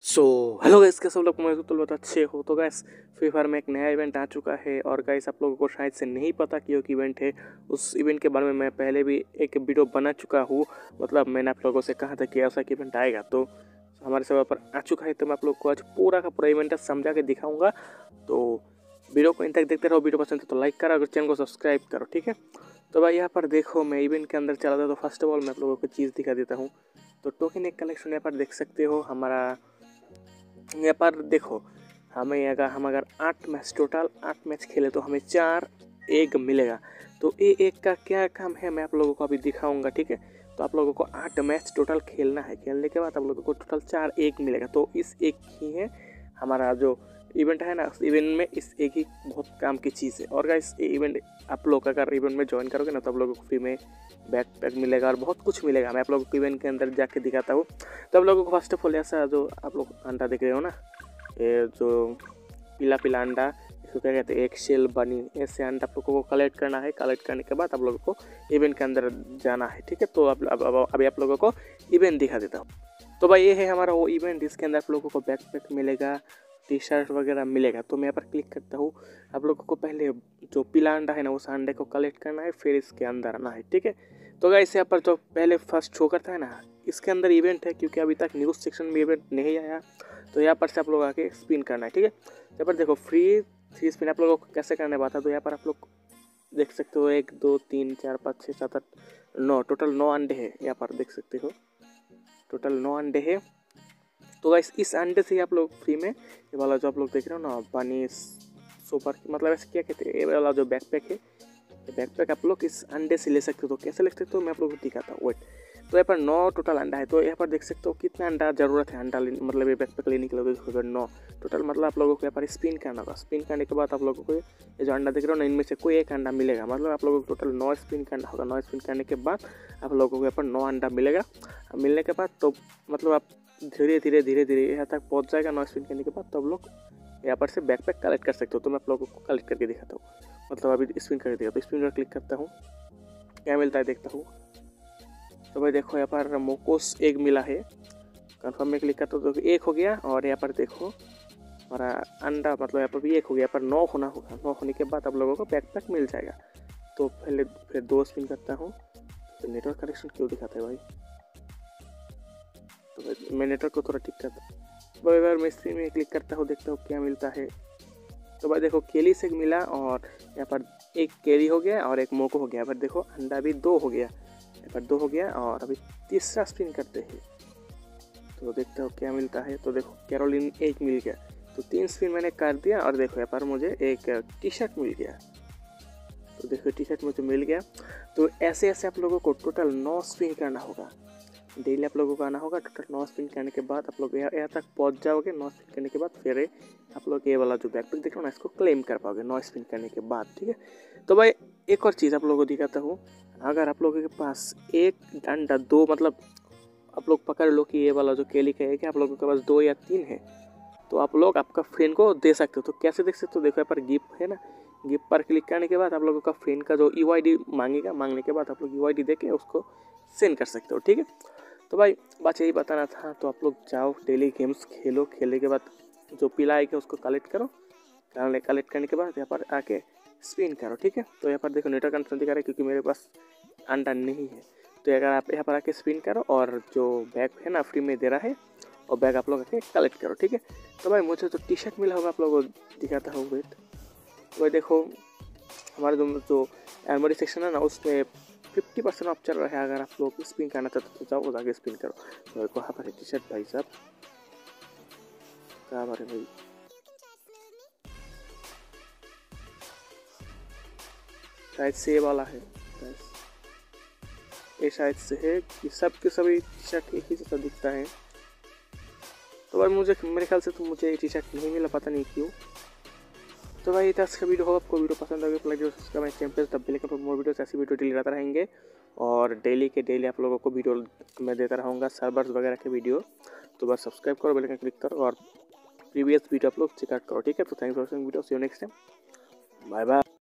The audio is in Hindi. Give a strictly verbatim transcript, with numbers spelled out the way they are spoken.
सो हेलो गाइस, कैसे सब लोग मैं तो बहुत अच्छे हो। तो गाइस फ्री फायर में एक नया इवेंट आ चुका है और गाइस आप लोगों को शायद से नहीं पता कि वो इवेंट है। उस इवेंट के बारे में मैं पहले भी एक वीडियो बना चुका हूँ। मतलब मैंने आप लोगों से कहा था कि ऐसा इवेंट आएगा, तो हमारे सर्वर पर आ चुका है। तो मैं आप लोग को आज पूरा का पूरा इवेंट समझा के दिखाऊंगा। तो वीडियो को इन तक देखते रहो। वीडियो पसंद है तो लाइक करो, अगर चैनल को सब्सक्राइब करो, ठीक है। तो भाई यहाँ पर देखो, मैं इवेंट के अंदर चला था। तो फर्स्ट ऑफ ऑल मैं आप लोगों को चीज़ दिखा देता हूँ। तो टोकन एक कलेक्शन यहाँ पर देख सकते हो। हमारा यहाँ पर देखो, हमें अगर हम अगर आठ मैच टोटल आठ मैच खेले तो हमें चार एग मिलेगा। तो ए एक का क्या काम है मैं आप लोगों को अभी दिखाऊंगा, ठीक है। तो आप लोगों को आठ मैच टोटल खेलना है। खेलने के बाद आप लोगों को टोटल चार एग मिलेगा। तो इस एक ही है हमारा जो इवेंट है ना, इवेंट में इस एक ही बहुत काम की चीज़ है। और इस इवेंट आप लोग अगर इवेंट में ज्वाइन करोगे ना तो आप लोगों को फ्री में बैक पैक मिलेगा और बहुत कुछ मिलेगा। मैं आप लोगों को इवेंट के अंदर जाके दिखाता हूँ। तो आप लोगों को फर्स्ट ऑफ ऑल ऐसा जो आप लोग अंडा देख रहे हो ना, ये जो पीला पीला अंडा, इसको क्या कहते हैं, एक शेल बनी, ऐसे अंडा आप लोगों को कलेक्ट करना है। कलेक्ट करने के बाद आप लोगों को इवेंट के अंदर जाना है, ठीक है। तो अब अब, अब अभी आप लोगों को इवेंट दिखा देता हूँ। तो भाई ये है हमारा वो इवेंट, इसके अंदर आप लोगों को बैक पैक मिलेगा, टी शर्ट वगैरह मिलेगा। तो मैं यहाँ पर क्लिक करता हूँ। आप लोगों को पहले जो पीला अंडा है ना, उस अंडे को कलेक्ट करना है, फिर इसके अंदर आना है, ठीक है। तो गाइस यहाँ पर जो पहले फर्स्ट शो करता है ना, इसके अंदर इवेंट है, क्योंकि अभी तक न्यूज़ सेक्शन में इवेंट नहीं आया। तो यहाँ पर से आप लोग आके स्पिन करना है, ठीक है। यहाँ पर देखो फ्री थ्री स्पिन आप लोगों को कैसे करने बात है। तो यहाँ पर आप लोग देख सकते हो, एक दो तीन चार पाँच छः सात आठ नौ, टोटल नौ अंडे हैं। यहाँ पर देख सकते हो टोटल नौ अंडे हैं। तो गाइस इस अंडे से ही आप लोग फ्री में ये वाला जो आप लोग देख रहे हो ना, पानी सुपर, मतलब ऐसे क्या कहते हैं, ये वाला जो बैकपैक है, ये बैकपैक आप लोग इस अंडे से ले सकते हो। तो कैसे ले सकते हो मैं आप लोगों को दिखाता हूँ, वेट। तो यहाँ पर नौ टोटल अंडा है। तो यहाँ पर देख सकते हो कितना अंडा ज़रूरत है अंडा मतलब ये बैकपैक लेने के लिए। तो नौ टोटल, मतलब आप लोगों को यहाँ पर स्पिन करना होगा। स्पिन करने के बाद आप लोगों को ये जो अंडा देख रहे हो ना, इनमें से कोई एक अंडा मिलेगा। मतलब आप लोगों को टोटल नौ स्पिन करना होगा। नौ स्पिन करने के बाद आप लोगों को यहाँ पर नौ अंडा मिलेगा। मिलने के बाद तो मतलब आप धीरे धीरे धीरे धीरे यहाँ तक पहुँच जाएगा। नौ स्पिन करने के बाद तो आप लोग यहाँ पर से बैकपैक कलेक्ट कर सकते हो। तो मैं आप लोगों को कलेक्ट करके दिखाता हूँ। मतलब अभी स्पिन कर दिया, तो स्पिन पर क्लिक करता हूँ, क्या मिलता है देखता हूँ। तो भाई देखो यहाँ पर मोकोस एग मिला है। कंफर्म में क्लिक करता हूँ तो एक हो गया। और यहाँ पर देखो हमारा अंडा, मतलब यहाँ पर भी एक हो गया। यहाँ पर नौ होना होगा। नौ होने के बाद आप लोगों को बैकपैक मिल जाएगा। तो पहले फिर दो स्पिन करता हूँ। तो नेटवर्क कनेक्शन क्यों दिखाता है भाई। तो मैं नेटवर्क को थोड़ा ठीक करता हूँ। भाई बार मैं स्क्रीन में क्लिक करता हूँ, देखता हूँ क्या मिलता है। तो भाई देखो केली से मिला और यहाँ पर एक केरी हो गया और एक मोको हो गया। यहाँ पर देखो अंडा भी दो हो गया। यहाँ पर दो हो गया और अभी तीसरा स्पिन करते हैं तो देखते हो क्या मिलता है। तो देखो कैरोलिन एक मिल गया। तो तीन स्पिन मैंने कर दिया और देखो यहाँ पर मुझे एक टी शर्ट मिल गया। तो देखो टी शर्ट मुझे मिल गया। तो ऐसे ऐसे आप लोगों को टोटल नौ स्पिन करना होगा। डेली आप लोगों को आना होगा। टोटल नौ स्पिन करने के बाद आप लोग यहाँ यहाँ तक पहुँच जाओगे। नौ स्पिन करने के बाद फिर आप लोग ये वाला जो बैकपैक देख रहे हो ना, इसको क्लेम कर पाओगे नौ स्पिन करने के बाद, ठीक है। तो भाई एक और चीज़ आप लोगों को दिखाता हूँ। अगर आप लोगों के पास एक अंडा दो, मतलब आप लोग पकड़ लो कि ये वाला जो केली का है कि आप लोगों के पास दो या तीन है, तो आप लोग आपका फ्रेंड को दे सकते हो। तो कैसे देख सकते हो, देखो यहाँ पर गिफ्ट है ना, गिफ्ट पर क्लिक करने के बाद आप लोगों का फ्रेंड का जो यू आई डी मांगेगा, मांगने के बाद आप लोग यू आई डी दे के उसको सेंड कर सकते हो, ठीक है। तो भाई बस यही बताना था। तो आप लोग जाओ डेली गेम्स खेलो। खेलने के बाद जो पीला आएगा उसको कलेक्ट करो। कलेक्ट करने के बाद यहाँ पर आके स्पिन करो, ठीक है। तो यहाँ पर देखो नेटवर्क कनेक्शन दिखा रहा है क्योंकि मेरे पास अंडा नहीं है। तो अगर आप यहाँ पर आके स्पिन करो और जो बैग है ना फ्री में दे रहा है, और बैग आप लोग आके कलेक्ट करो, ठीक है। तो भाई मुझे तो टी शर्ट मिला होगा, आप लोगों को दिखाता हूँ, वेट। तो भाई देखो हमारे जो जो एमोरी सेक्शन है ना, उसमें फिफ्टी परसेंट ऑफ चल रहा है। अगर आप लोग स्पिन करना चाहते हो तो जाओ जाके स्पिन करो। तो कहाँ पर है टी शर्ट भाई साहब, कहाँ पर है भाई। शायद से वाला है, ये शायद से है कि सब के सभी टी शर्ट एक ही जैसा दिखता है। तो भाई मुझे मेरे ख्याल से तो मुझे ये टी शर्ट नहीं मिला, पता नहीं क्यों। तो भाई दस का वीडियो हो, आपको वीडियो पसंद आएगा प्लीज सब्सक्राइब चैनल, तब भी लेकर मोर वीडियोस ऐसी वीडियो डेली लाता रहेंगे। और डेली के डेली आप लोगों को वीडियो मैं देता रहूँगा, सर्वर्स वगैरह के वीडियो। तो बस सब्सक्राइब करो, बेल आइकन क्लिक करो और प्रीवियस वीडियो आप लोग चेकआउट करो, ठीक है। तो thanks for watching video, see you next time, bye bye.